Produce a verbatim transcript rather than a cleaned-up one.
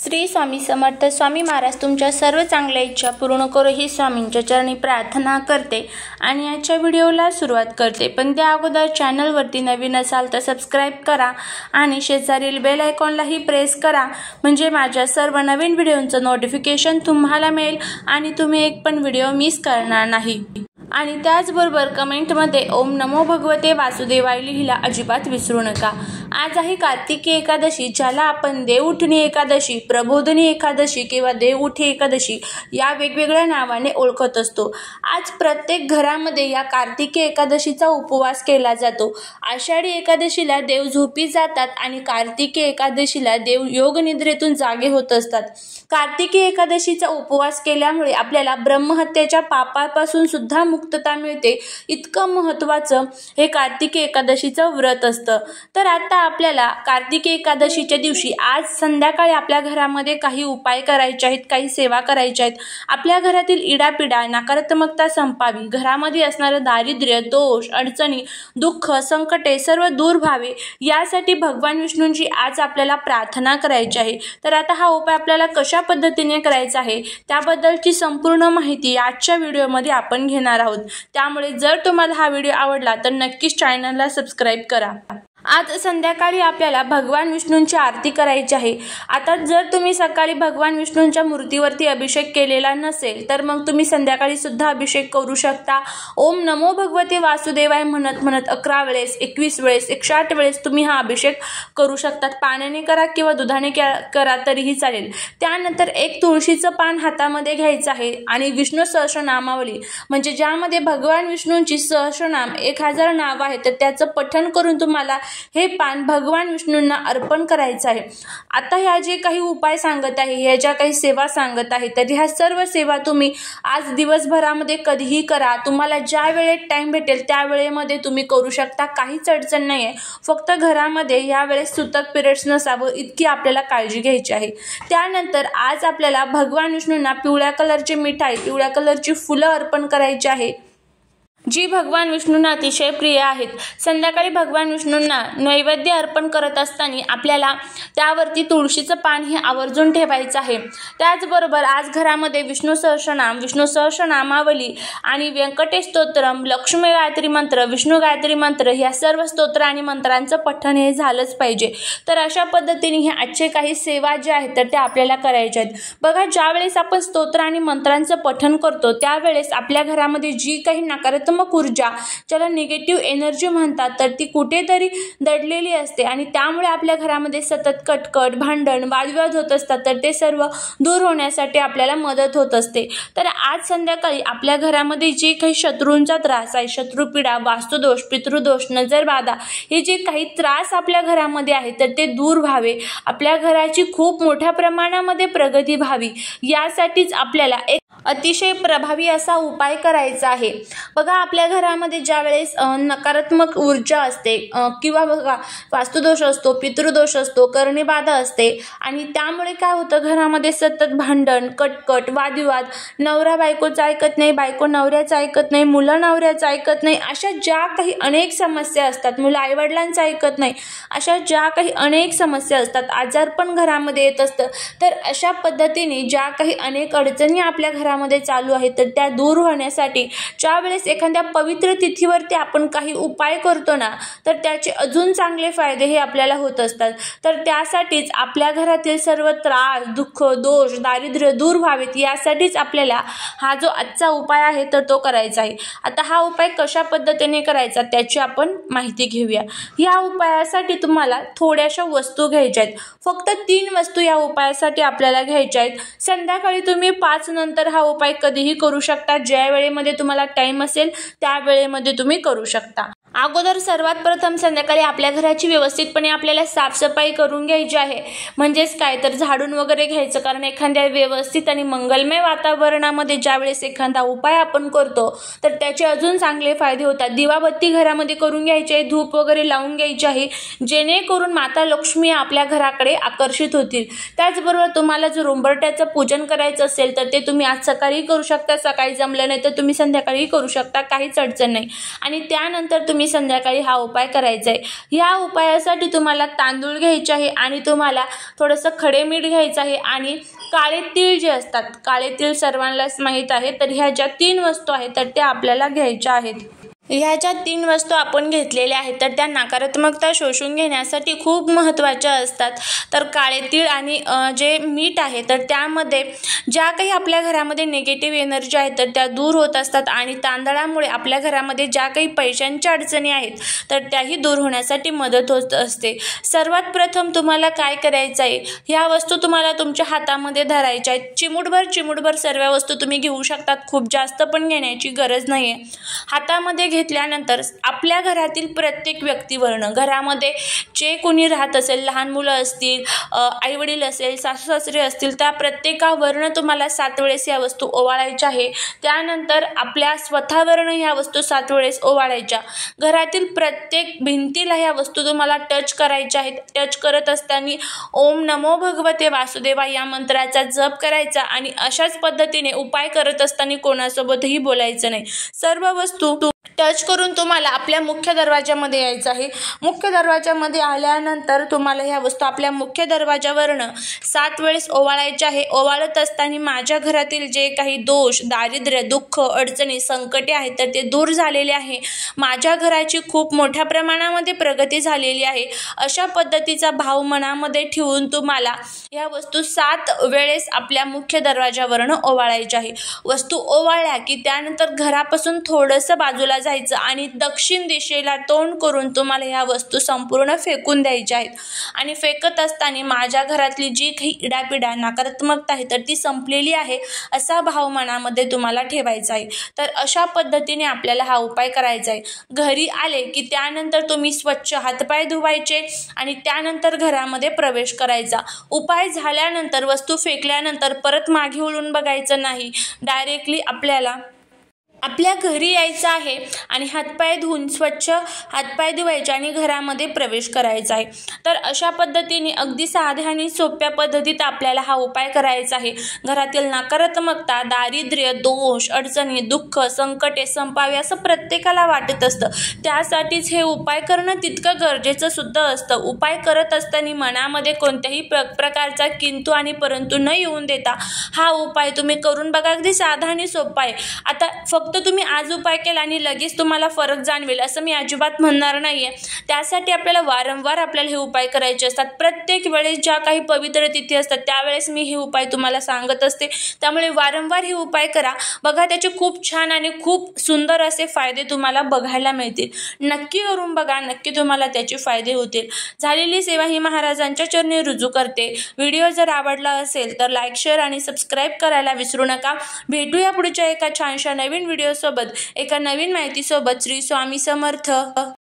श्री स्वामी समर्थ. स्वामी महाराज तुमच्या सर्व चांगल्या इच्छा पूर्ण करो ही स्वामींच्या चरणी प्रार्थना करते आणि आजच्या व्हिडिओला सुरुवात करते. पण त्या अगोदर चॅनलवरती नवीन असाल तर सबस्क्राईब करा आणि शेजारील बेल आयकॉनलाही प्रेस करा, म्हणजे माझ्या सर्व नवीन व्हिडिओंचं नोटिफिकेशन तुम्हाला मिळेल आणि तुम्ही एक पण व्हिडिओ मिस करणार नाही. आणि त्याचबरोबर कमेंटमध्ये ओम नमो भगवते वासुदेवाय लिहिला अजिबात विसरू नका. आज आहे कार्तिकी एकादशी, ज्याला आपण देवउठणी एकादशी, प्रबोधनी एकादशी किंवा देवउठी एकादशी या वेगवेगळ्या नावाने ओळखत असतो. आज प्रत्येक घरामध्ये या कार्तिकी एकादशीचा उपवास केला जातो. आषाढी एकादशीला देव झोपी जातात आणि कार्तिकी एकादशीला देव योगनिद्रेतून जागे होत असतात. कार्तिकी एकादशीचा उपवास केल्यामुळे आपल्याला ब्रह्महत्येच्या पापापासून सुद्धा मुक्तता मिळते. इतकं महत्त्वाचं हे कार्तिकी एकादशीचं व्रत असतं. तर आता आपल्याला कार्तिकी एकादशीच्या दिवशी आज संध्याकाळी आपल्या घरामध्ये काही उपाय करायचे आहेत, काही सेवा करायच्या आहेत. आपल्या घरातील इडापिडा, नकारात्मकता संपावी, घरामध्ये असणारं दारिद्र्य, दोष, अडचणी, दुःख, संकटे सर्व दूर व्हावे यासाठी भगवान विष्णूंची आज आपल्याला प्रार्थना करायची आहे. तर आता हा उपाय आपल्याला कशा पद्धतीने करायचा आहे त्याबद्दलची संपूर्ण माहिती आजच्या व्हिडिओमध्ये आपण घेणार आहोत. त्यामुळे जर तुम्हाला हा व्हिडिओ आवडला तर नक्कीच चॅनलला सबस्क्राईब करा. आज संध्याकाळी आपल्याला भगवान विष्णूंची आरती करायची आहे. आता जर तुम्ही सकाळी भगवान विष्णूंच्या मूर्तीवरती अभिषेक केलेला नसेल तर मग तुम्ही संध्याकाळी सुद्धा अभिषेक करू शकता. ओम नमो भगवते वासुदेवाय म्हणत म्हणत अकरा वेळेस, एकवीस वेळेस, एकशे आठ वेळेस तुम्ही हा अभिषेक करू शकतात. पाण्याने करा किंवा दुधाने करा तरीही चालेल. त्यानंतर एक तुळशीचं पान हातामध्ये घ्यायचं आहे आणि विष्णू सहस्रनामावली म्हणजे ज्यामध्ये भगवान विष्णूंची सहस्रनाम एक हजार नाव आहे तर त्याचं पठण करून तुम्हाला हे पान भगवान विष्णूंना अर्पण करायचं आहे. आता ह्या जे काही उपाय सांगत आहे, ह्या ज्या काही सेवा सांगत आहे, तर ह्या सर्व सेवा तुम्ही आज दिवसभरामध्ये कधीही करा. तुम्हाला ज्या वेळेत टाइम भेटेल त्या वेळेमध्ये तुम्ही करू शकता. काहीच अडचण नाही आहे. फक्त घरामध्ये या वेळेस सुतक पिरियड्स नसावं इतकी आपल्याला काळजी घ्यायची आहे. त्यानंतर आज आपल्याला भगवान विष्णूंना पिवळ्या कलरची मिठाई, पिवळ्या कलरची फुलं अर्पण करायची आहे जी भगवान विष्णूंना अतिशय प्रिय आहेत. संध्याकाळी भगवान विष्णूंना नैवेद्य अर्पण करत असताना आपल्याला त्यावरती तुळशीचं पान हे आवर्जून ठेवायचं आहे. त्याचबरोबर आज घरामध्ये विष्णू सहस्रनाम, विष्णू सहस्रनामावली आणि व्यंकटेश स्तोत्रम, लक्ष्मी गायत्री मंत्र, विष्णू गायत्री मंत्र ह्या सर्व स्तोत्र आणि मंत्रांचं पठण हे झालंच पाहिजे. तर अशा पद्धतीने हे आजचे काही सेवा ज्या आहेत तर त्या आपल्याला करायच्या आहेत. बघा, ज्यावेळेस आपण स्तोत्र आणि मंत्रांचं पठण करतो त्यावेळेस आपल्या घरामध्ये जी काही नकारात्मक ऊर्जा, ज्याला निगेटिव्ह एनर्जी म्हणतात, तर ती कुठेतरी दडलेली असते आणि त्यामुळे आपल्या घरामध्ये सतत कटकट, भांडण, वादविवाद होत असतात. तर ते सर्व दूर होण्यासाठी आपल्याला मदत होत असते. तर आज संध्याकाळी आपल्या घरामध्ये जे काही शत्रूंचा त्रास आहे, शत्रुपीडा, वास्तुदोष, पितृदोष, नजरबाधा हे जे काही त्रास आपल्या घरामध्ये आहे तर ते दूर व्हावे, आपल्या घराची खूप मोठ्या प्रमाणामध्ये प्रगती व्हावी यासाठीच आपल्याला एक अतिशय प्रभावी असा उपाय करायचा आहे. बघा, आपल्या घरामध्ये ज्या वेळेस नकारात्मक ऊर्जा असते किंवा बघा वास्तुदोष असतो, पितृदोष असतो, कर्णबाधा असते आणि त्यामुळे काय होतं, घरामध्ये सतत भांडण, कटकट, वादविवाद, नवरा बायकोचं ऐकत नाही, बायको नवऱ्याचं ऐकत नाही, मुलं नवऱ्याचं ऐकत नाही, अशा ज्या काही अनेक समस्या असतात, मुलं आईवडिलांचं ऐकत नाही, अशा ज्या काही अनेक समस्या असतात, आजार पण घरामध्ये येत असतं. तर अशा पद्धतीने ज्या काही अनेक अडचणी आपल्या घरामध्ये मध्ये चालू आहे तर त्या दूर होण्यासाठी ज्या वेळेस एखाद्या पवित्र तिथीवरती आपण काही उपाय करतो ना तर त्याचे अजून चांगले फायदे हे आपल्याला होत असतात. तर त्यासाठीच आपल्या घरातील सर्व त्रास, दुःख, दोष, दारिद्र्य दूर व्हावेत यासाठीच आपल्याला हा जो आजचा उपाय आहे तर तो करायचा आहे. आता हा उपाय कशा पद्धतीने करायचा त्याची आपण माहिती घेऊया. या उपायासाठी तुम्हाला थोड्याशा वस्तू घ्यायच्या आहेत. फक्त तीन वस्तू या उपायासाठी आपल्याला घ्यायच्या आहेत. संध्याकाळी तुम्ही पाच नंतर हा उपाय कधीही करू शकता. ज्या वेळेमध्ये तुम्हाला टाइम असेल त्या वेळेमध्ये तुम्ही करू शकता. अगोदर सर्वात प्रथम संध्याकाळी आपल्या घराची व्यवस्थितपणे आपल्याला साफसफाई करून घ्यायची आहे. म्हणजेच काय तर झाडून वगैरे घ्यायचं, कारण एखाद्या व्यवस्थित आणि मंगलमय वातावरणामध्ये ज्यावेळेस एखादा उपाय आपण करतो तर त्याचे अजून चांगले फायदे होतात. दिवाबत्ती घरामध्ये करून घ्यायची आहे, धूप वगैरे लावून घ्यायची आहे, जेणेकरून माता लक्ष्मी आपल्या घराकडे आकर्षित होतील. त्याचबरोबर तुम्हाला जर उंबरठ्याचं पूजन करायचं असेल तर ते तुम्ही आज सकाळी करू शकता, सकाळी जमलं नाही तर तुम्ही संध्याकाळी करू शकता, काहीच अडचण नाही. आणि त्यानंतर तुम्ही तुम्ही संध्याकाळी हा उपाय करायचा आहे। या उपायासाठी तुम्हाला तांदूळ घ्यायचे आहे आणि तुम्हाला थोडंसं खडे मीठ घ्यायचं आहे आणि काळे तीळ जे असतात, काळे तीळ सर्वांनाच माहीत आहे, तर ह्या ज्या तीन वस्तू आहेत तर त्या आपल्याला घ्यायच्या आहेत। ह्या ज्या तीन वस्तू आपण घेतलेल्या आहेत तर त्या नकारात्मकता शोषून घेण्यासाठी खूप महत्त्वाच्या असतात। तर काळे तीळ आणि जे मीठ आहे तर त्यामध्ये ज्या काही आपल्या घरामध्ये निगेटिव्ह एनर्जी आहेत तर त्या दूर होत असतात आणि तांदळामुळे आपल्या घरामध्ये ज्या काही पैशांच्या अडचणी आहेत तर त्याही दूर होण्यासाठी मदत होत असते। सर्वात प्रथम तुम्हाला काय करायचं आहे, ह्या वस्तू तुम्हाला तुमच्या हातामध्ये धरायच्या आहेत। चिमूटभर चिमूटभर सर्व वस्तू तुम्ही घेऊ शकतात, खूप जास्त पण घेण्याची गरज नाही आहे। हातामध्ये घेतल्यानंतर आपल्या घरातील प्रत्येक व्यक्तीवरनं, घरामध्ये जे कोणी राहत असेल, लहान मुलं असतील, आई वडील असेल, सासू सासरे असतील, त्या प्रत्येकावरनं तुम्हाला सात वेळेस या वस्तू ओवाळायच्या आहे। त्यानंतर आपल्या स्वतःवरनं ह्या वस्तू सात वेळेस ओवाळायच्या। घरातील प्रत्येक भिंतीला ह्या वस्तू तुम्हाला टच करायच्या आहेत। टच करत असताना ओम नमो भगवते वासुदेवा या मंत्राचा जप करायचा आणि अशाच पद्धतीने उपाय करत असताना कोणासोबतही बोलायचं नाही। सर्व वस्तू टच करून तुम्हाला आपल्या मुख्य दरवाजामध्ये यायचं आहे। मुख्य दरवाजामध्ये आल्यानंतर तुम्हाला ह्या वस्तू आपल्या मुख्य दरवाजावरनं सात वेळेस ओवाळायच्या आहे। ओवाळत असताना माझ्या घरातील जे काही दोष, दारिद्र्य, दुःख, अडचणी, संकटे आहेत तर ते दूर झालेले आहे। माझ्या घराची खूप मोठ्या प्रमाणामध्ये प्रगती झालेली आहे, अशा पद्धतीचा भाव मनामध्ये ठेवून तुम्हाला ह्या वस्तू सात वेळेस आपल्या मुख्य दरवाजावरनं ओवाळायच्या आहे। वस्तू ओवाळल्या की त्यानंतर घरापासून थोडंसं बाजूला जायचं आणि दक्षिण दिशेला तोंड करून तुम्हाला ह्या वस्तू संपूर्ण फेकून द्यायच्या आहेत। आणि फेकत असताना माझ्या घरातली जी काही इडापिडा, नकारात्मकता आहे तर ती संपलेली आहे असा भाव मनामध्ये तुम्हाला ठेवायचा आहे। तर अशा पद्धतीने आपल्याला हा उपाय करायचा आहे। घरी आले की त्यानंतर तुम्ही स्वच्छ हातपाय धुवायचे आणि त्यानंतर घरामध्ये प्रवेश करायचा। उपाय झाल्यानंतर, वस्तू फेकल्यानंतर परत मागे वळून बघायचं नाही, डायरेक्टली आपल्याला आपल्या घरी यायचं आहे आणि हातपाय धुवून स्वच्छ हातपाय धुवायचे आणि घरामध्ये प्रवेश करायचा आहे। तर अशा पद्धतीने अगदी साध्या आणि सोप्या पद्धतीत आपल्याला हा उपाय करायचा आहे। घरातील नकारात्मकता, दारिद्र्य, दोष, अडचणी, दुःख, संकटे संपावे असं प्रत्येकाला वाटत असतं, त्यासाठीच हे उपाय करणं तितकं गरजेचं सुद्धा असतं। उपाय करत असताना मनामध्ये कोणत्याही प्र प्रकारचा किंतु आणि परंतु न येऊन देता हा उपाय तुम्ही करून बघा, अगदी साधा आणि सोपा आहे। आता फक्त तुम्ही आज उपाय केला आणि लगेच तुम्हाला फरक जाणवेल असं मी अजिबात म्हणणार नाहीये। त्यासाठी आपल्याला वारंवार आपल्याला हे उपाय करायचे असतात। प्रत्येक वेळेस ज्या काही पवित्र तिथी असतात त्यावेळेस मी हे उपाय तुम्हाला सांगत असते, त्यामुळे वारंवार हे उपाय करा, बघा त्याचे खूप छान आणि खूप सुंदर असे फायदे तुम्हाला बघायला मिळतील। नक्की करून बघा, नक्की तुम्हाला त्याचे फायदे होतील। झालेली सेवा ही महाराजांच्या चरणी रुजू करते। व्हिडिओ जर आवडला असेल तर लाईक, शेअर आणि सबस्क्राईब करायला विसरू नका। भेटूया पुढच्या एका छानशा नवीन व्हिडिओ सोबत, एका नवीन माहिती सोबत। श्री स्वामी समर्थ।